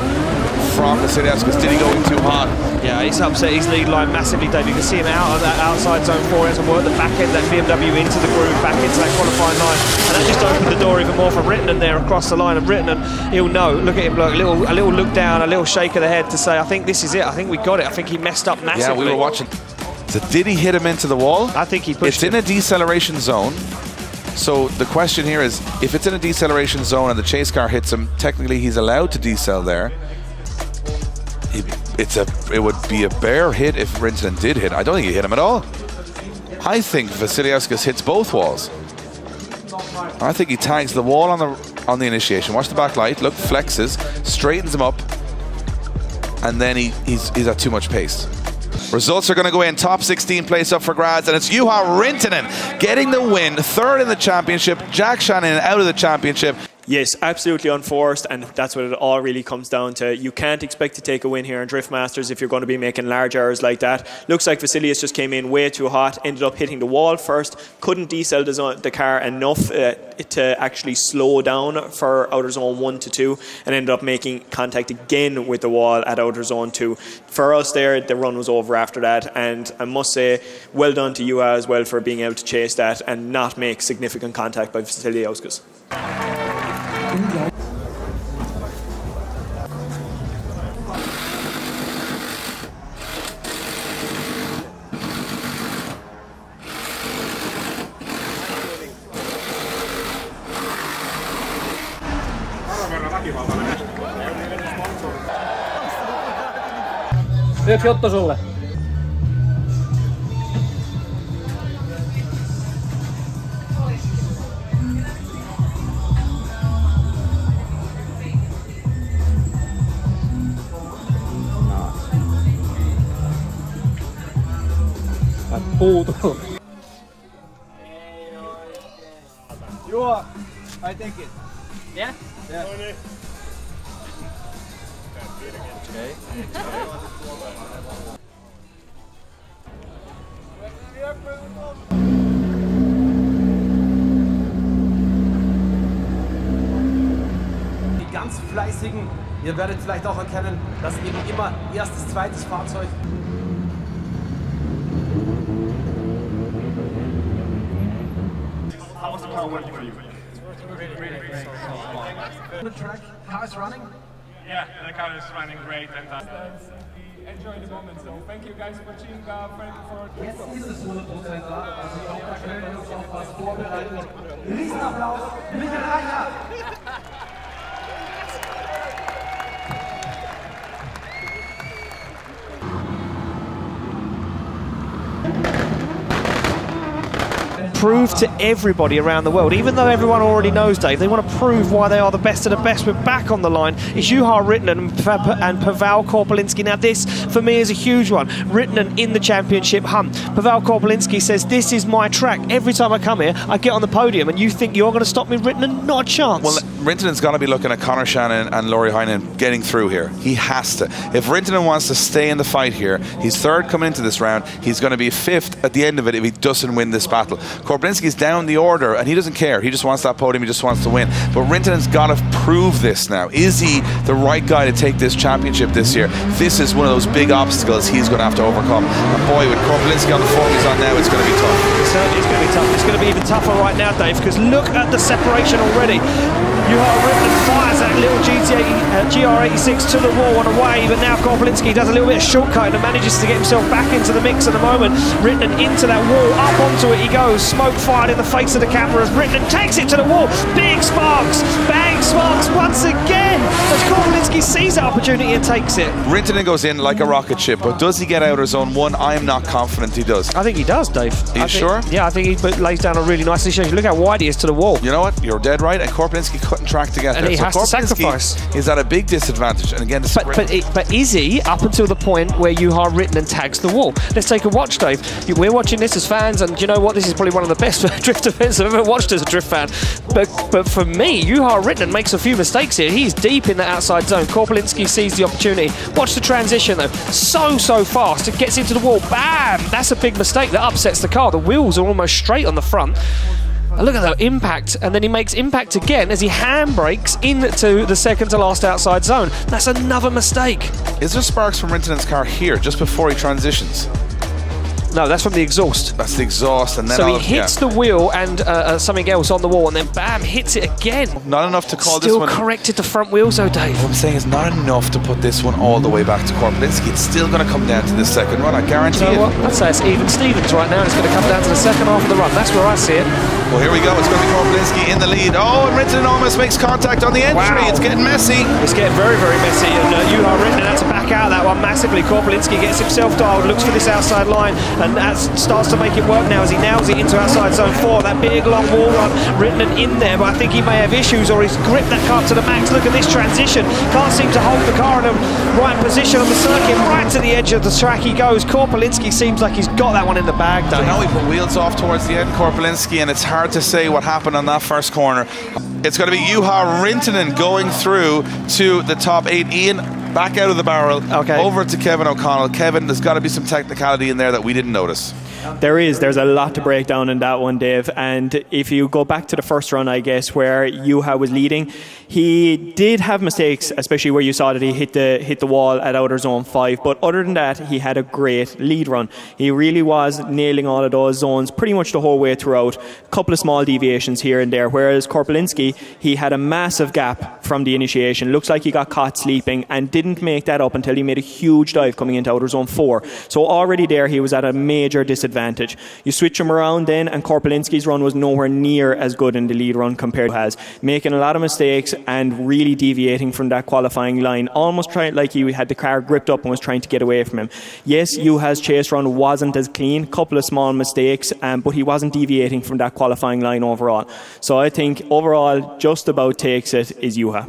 from Vasiliauskas. Did he go in too hot? Yeah, he's upset his lead line massively, Dave. You can see him out of that outside zone four. He has to work the back end, that B M W into the groove, back into that qualifying line. And that just opened the door even more for Rintanen there across the line. And Rintanen, he'll know. Look at him, look, a little, a little look down, a little shake of the head to say, I think this is it. I think we got it. I think he messed up massively. Yeah, we were watching. So did he hit him into the wall? I think he pushed It's him. in a deceleration zone. So the question here is, if it's in a deceleration zone and the chase car hits him, technically he's allowed to decel there. It, it's a, it would be a bare hit if Rintanen did hit. I don't think he hit him at all. I think Vasiliauskas hits both walls. I think he tags the wall on the on the initiation. Watch the back light. Look, flexes, straightens him up, and then he, he's, he's at too much pace. Results are going to go in. Top sixteen place up for grabs, and it's Juha Rintanen getting the win. Third in the championship. Jack Shannon out of the championship. Yes, absolutely unforced, and that's what it all really comes down to. You can't expect to take a win here in Drift Masters if you're going to be making large errors like that. Looks like Vasilius just came in way too hot, ended up hitting the wall first, couldn't decel the, zone, the car enough uh, to actually slow down for outer zone one to two, and ended up making contact again with the wall at outer zone two. For us there, the run was over after that, and I must say, well done to you as well for being able to chase that and not make significant contact by Vasiliauskas. Yksi juttu sulle. Puutuu. Juha, I take it. Yeah? Yeah. Okay. Die ganz Fleißigen, ihr werdet vielleicht auch erkennen, dass eben immer erstes, zweites Fahrzeug. How was the car working for you? Really, really great. The track, how is running? Yeah, the car is running great and uh, enjoy the moment. So thank you guys for cheering up. Thank you for. Jetzt ist es hundert Prozent da. Also auch da können wir uns auf was vorbereiten. Riesenapplaus, Michael Reichert! Prove to everybody around the world, even though everyone already knows Dave, they want to prove why they are the best of the best. We're back on the line. It's Juha Rintanen and Pavel Korpelinski. Now this, for me, is a huge one. Rintanen in the championship hunt. Pavel Korpelinski says, this is my track. Every time I come here, I get on the podium, and you think you're going to stop me, Rintanen? Not a chance. Well, Rintanen's going to be looking at Connor Shannon and Laurie Heinen getting through here. He has to. If Rintanen wants to stay in the fight here, he's third coming into this round. He's going to be fifth at the end of it if he doesn't win this battle. Korpelinski's down the order, and he doesn't care. He just wants that podium. He just wants to win. But Rintanen's got to prove this now. Is he the right guy to take this championship this year? This is one of those big obstacles he's going to have to overcome. And boy, with Korpelinski on the form he's on now, it's going to be tough. It certainly is going to be tough. It's going to be even tougher right now, Dave, because look at the separation already. Juha Rintanen fires that little G R eighty-six to the wall on a wave, and now Korpelinski does a little bit of shortcut and manages to get himself back into the mix at the moment. Rintanen into that wall, up onto it he goes, smoke fired in the face of the camera as Rintanen takes it to the wall. Big sparks, bang, sparks once again as Korpelinski sees that opportunity and takes it. Rintanen goes in like a rocket ship, but does he get out of zone one? I am not confident he does. I think he does, Dave. Are you I think, sure? Yeah, I think he lays down a really nice initiation. Look how wide he is to the wall. You know what? You're dead right, and Korpelinski couldn't track to get and there. he so has Korpelinski to sacrifice. Is at a big disadvantage, and again, but but, it, but is he up until the point where Juha Rintanen tags the wall? Let's take a watch, Dave. We're watching this as fans, and you know what? This is probably one of the best drift events I've ever watched as a drift fan. But but for me, Juha Rintanen makes a few mistakes here. He's deep in the outside zone. Korpelinski sees the opportunity. Watch the transition though. So so fast. It gets into the wall. Bam! That's a big mistake that upsets the car. The wheels are almost straight on the front. And look at that impact, and then he makes impact again as he handbrakes into the second to last outside zone. That's another mistake. Is there sparks from Rintanen's car here just before he transitions? No, that's from the exhaust. That's the exhaust, and then so I'll, he hits yeah. the wheel and uh, uh, something else on the wall, and then bam, hits it again. Not enough to call Still this one. Still corrected the front wheels, though, Dave. What I'm saying is not enough to put this one all the way back to Korpelinski. It's still going to come down to the second run. I guarantee you know it. What? I'd say it's even Stevens right now. It's going to come down to the second half of the run. That's where I see it. Well, here we go. It's going to be Korpelinski in the lead. Oh, and Rintanen almost makes contact on the entry. Wow. It's getting messy. It's getting very, very messy. And uh, Juha Rintanen had to back out that one massively. Korpelinski gets himself dialed, looks for this outside line, and that starts to make it work now as he nails it into outside zone four. That big long wall run, Rintanen in there, but I think he may have issues, or he's gripped that car to the max. Look at this transition. Can't seem to hold the car in a right position on the circuit. Right to the edge of the track he goes. Korpelinski seems like he's got that one in the bag, Dave. So now he put wheels off towards the end, Korpelinski, and it's hard to say what happened on that first corner. It's going to be Juha Rintanen going through to the top eight. Ian, back out of the barrel, okay, over to Kevin O'Connell. Kevin, there's got to be some technicality in there that we didn't notice. There is. There's a lot to break down in that one, Dave. And if you go back to the first run, I guess, where Juha was leading, he did have mistakes, especially where you saw that he hit the hit the wall at outer zone five. But other than that, he had a great lead run. He really was nailing all of those zones pretty much the whole way throughout. A couple of small deviations here and there. Whereas Korpelinski, he had a massive gap from the initiation. Looks like he got caught sleeping and didn't make that up until he made a huge dive coming into outer zone four. So already there, he was at a major disadvantage. You switch him around then, and Korpelinski's run was nowhere near as good in the lead run compared to has, making a lot of mistakes and really deviating from that qualifying line, almost trying like he had the car gripped up and was trying to get away from him. Yes, Juha's chase run wasn't as clean, couple of small mistakes, um, but he wasn't deviating from that qualifying line overall. So I think overall, just about takes it is Juha.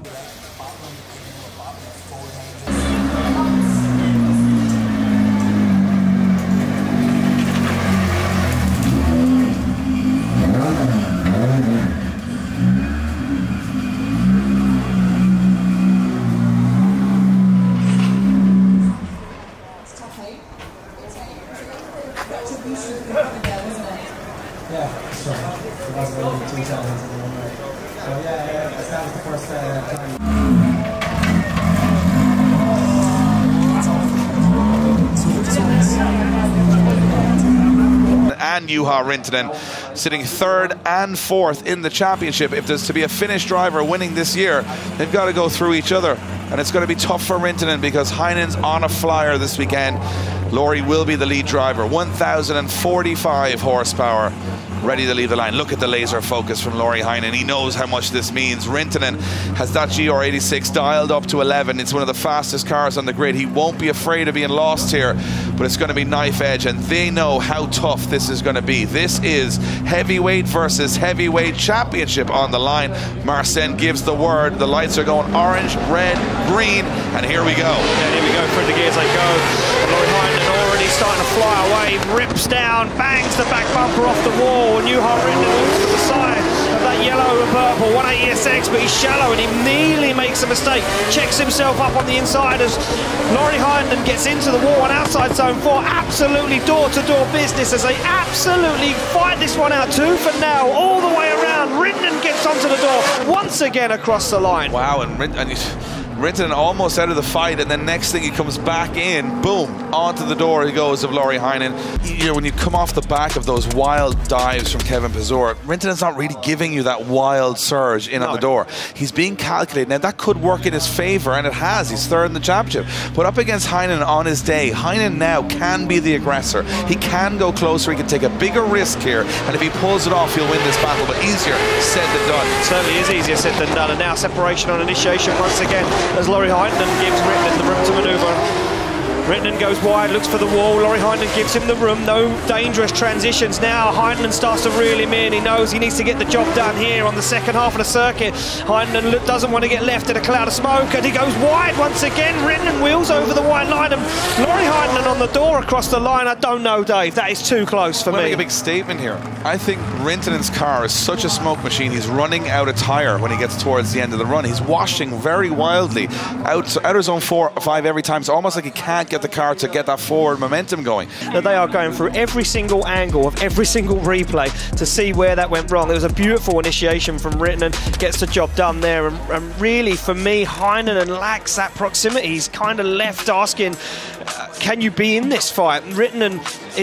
And Juha Rintanen sitting third and fourth in the championship. If there's to be a Finnish driver winning this year, they've got to go through each other, and it's going to be tough for Rintanen because Heinen's on a flyer this weekend. Laurie will be the lead driver, one thousand forty-five horsepower, ready to leave the line. Look at the laser focus from Laurie Heinen. He knows how much this means. Rintanen has that G R eighty-six dialed up to eleven. It's one of the fastest cars on the grid. He won't be afraid of being lost here, but it's going to be knife edge, and they know how tough this is going to be. This is heavyweight versus heavyweight championship on the line. Marcin gives the word. The lights are going orange, red, green, and here we go. And here we go, through the gears they go. And Laurie Heinen already starting to fly away, rips down, bangs the back bumper off the wall, and Juha Rintanen looks to the side of that yellow and purple one eighty S X, but he's shallow and he nearly makes a mistake. Checks himself up on the inside as Laurie Heinen gets into the wall on outside zone four. Absolutely door-to-door business as they absolutely fight this one out tooth and nail all the way around. Rintanen gets onto the door once again across the line. Wow, and, Rin and Rintanen almost out of the fight, and then next thing he comes back in, boom, onto the door he goes of Laurie Heinen. You know, when you come off the back of those wild dives from Kevin Pizor, Rintanen's not really giving you that wild surge in no. on the door. He's being calculated. Now that could work in his favour, and it has. He's third in the championship. But up against Heinen on his day, Heinen now can be the aggressor. He can go closer, he can take a bigger risk here, and if he pulls it off, he'll win this battle, but easier said than done. Certainly is easier said than done, and now separation on initiation once again as Laurie Heinen gives Rintanen the room to manoeuvre. Rintanen goes wide, looks for the wall. Laurie Heinen gives him the room. No dangerous transitions now. Heinen starts to reel him in. He knows he needs to get the job done here on the second half of the circuit. Heinen doesn't want to get left in a cloud of smoke, and he goes wide once again. Rintanen wheels over the white line, and Laurie Heinen on the door across the line. I don't know, Dave. That is too close for I'm me. Make a big statement here. I think Rintanen's car is such a smoke machine. He's running out of tyre when he gets towards the end of the run. He's washing very wildly out outer zone four or five every time. It's almost like he can't get the car to get that forward momentum going. That they are going through every single angle of every single replay to see where that went wrong. There was a beautiful initiation from Rintanen, gets the job done there, and, and really for me Heinen lacks that proximity. He's kind of left asking, uh, can you be in this fight? Rintanen is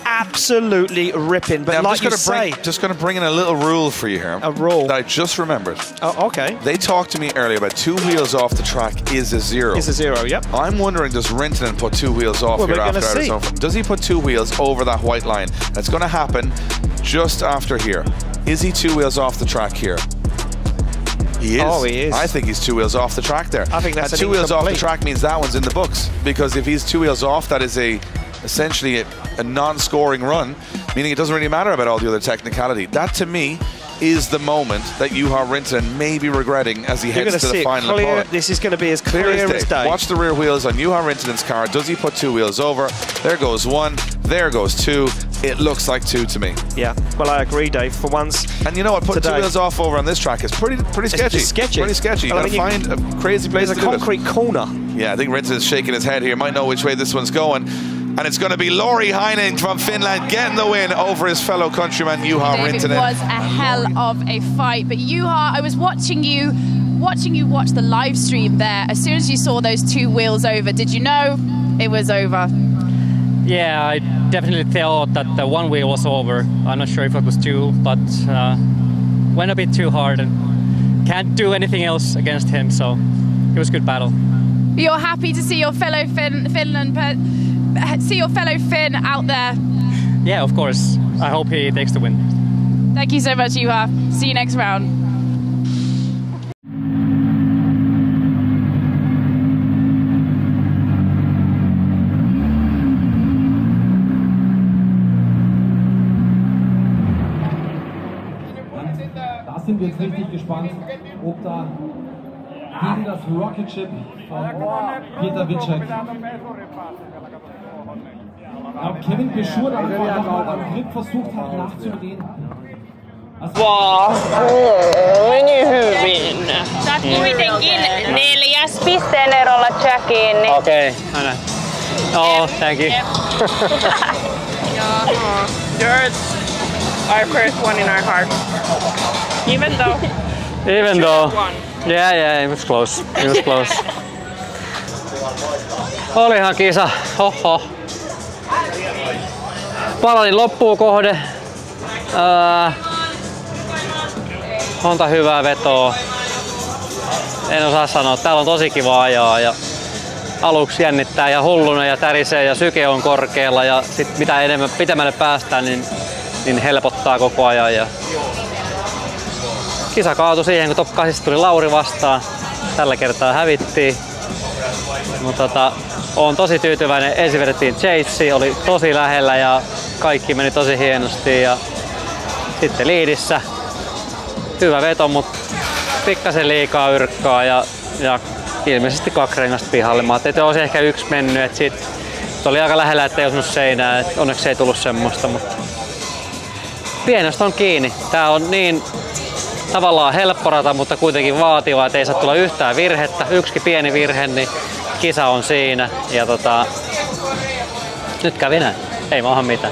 absolutely ripping. But now, like I'm you just gonna say, bring, just going to bring in a little rule for you here. A rule that I just remembered. Oh, okay. They talked to me earlier about two wheels off the track is a zero. Is a zero. Yep. I'm wondering, does Rintanen put two wheels off well, here after see. Arizona? Does he put two wheels over that white line? That's going to happen just after here. Is he two wheels off the track here? He is. Oh, he is. I think he's two wheels off the track there. I think that's and two wheels off the track means that one's in the books, because if he's two wheels off, that is a essentially a, a non-scoring run, meaning it doesn't really matter about all the other technicality. That to me is the moment that Juha Rintanen may be regretting as he You're heads to see the final clear, opponent. This is going to be as clear, clear as, as day. Watch the rear wheels on Juha Rintanen's car. Does he put two wheels over? There goes one. There goes two. It looks like two to me. Yeah, well, I agree, Dave. For once, and you know what? Putting two wheels off over on this track is pretty, pretty sketchy. It's sketchy. Pretty sketchy. You well, gotta I mean, find you, a crazy place there's to a do concrete it. corner. Yeah, I think Rintanen's shaking his head here. Might know which way this one's going. And it's going to be Lauri Heinen from Finland getting the win over his fellow countryman Juha Rintanen. It was a hell of a fight, but Juha, I was watching you, watching you watch the live stream there. As soon as you saw those two wheels over, did you know it was over? Yeah, I definitely thought that the one wheel was over. I'm not sure if it was two, but uh, went a bit too hard and can't do anything else against him. So it was a good battle. You're happy to see your fellow Fin Finland. See your fellow Finn out there. Yeah, of course. I hope he takes the win. Thank you so much, Juha. See you next round. Da sind wir jetzt richtig gespannt, ob da gegen das Rocket Ship von Peter Witschek. Ja, Kevin Beschur da nochmal am Grip versucht hat nachzudrehen. Wow, meni hyvin. Sä oot kuitenkin neljäs pisteen erolla Jackiin. Niin... Okei, okay, aina. Oh, thank you. You're our first one in our heart. Even though. Even though. Yeah, yeah, it was close. It was close. Olihan kisa. Hoho. Palanin loppuun kohde. Ää, monta hyvää vetoa. En osaa sanoa. Täällä on tosi kiva ajaa. Ja aluksi jännittää ja hulluna ja tärisee ja syke on korkealla. Ja sit mitä enemmän pitemmälle päästään, niin, niin helpottaa koko ajan. Ja kisa kaatui siihen, kun top kahdeksan tuli Lauri vastaan. Tällä kertaa hävittiin. Mutta tota, olen tosi tyytyväinen. Ensin vedettiin chase, oli tosi lähellä ja kaikki meni tosi hienosti. Ja sitten liidissä hyvä veto, mutta pikkasen liikaa yrkkaa ja, ja ilmeisesti kaksi rengasta pihalle. Mä ajattelin, että olisi ehkä yksi mennyt. Et sit, se oli aika lähellä, ettei osunut seinään. Et onneksi ei tullut semmoista, mutta pienestä on kiinni. Tää on niin tavallaan helppo rata, mutta kuitenkin vaativa, että ei saa tulla yhtään virhettä. Yksikin pieni virhe, niin kisa on siinä. Ja tota, nyt kävi näin. Ei maahan mitään.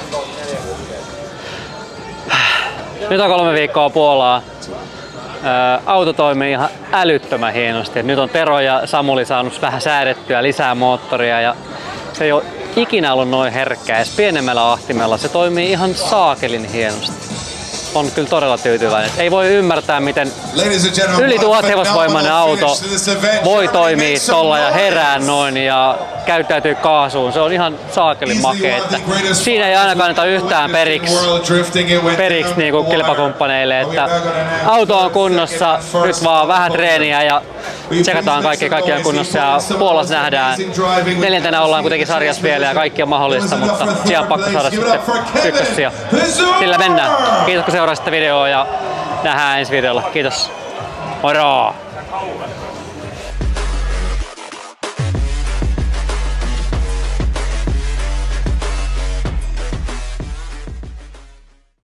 Nyt on kolme viikkoa Puolaa. Ää, auto toimii ihan älyttömän hienosti. Nyt on Tero ja Samuli saanut vähän säädettyä lisää moottoria. Ja se ei ole ikinä ollut noin herkkää edes pienemmällä ahtimella. Se toimii ihan saakelin hienosti. On kyllä todella tyytyväinen. Ei voi ymmärtää, miten yli tuhat hevosvoimainen auto voi toimia tolla ja herää noin ja käyttäytyy kaasuun. Se on ihan saakelin makea. Siinä ei aina kannata yhtään periksi, periksi niin kuin kilpakumppaneille. Että auto on kunnossa, nyt vaan vähän treeniä ja tsekataan kaikki, kaikki on kunnossa ja Puolassa nähdään. Neljäntenä ollaan kuitenkin sarjassa vielä ja kaikki on mahdollista, mutta siellä on pakko saada sitten ykkössiä. Sillä mennään. Kiitos kun seurasitte videoa ja nähdään ensi videolla. Kiitos. Moro!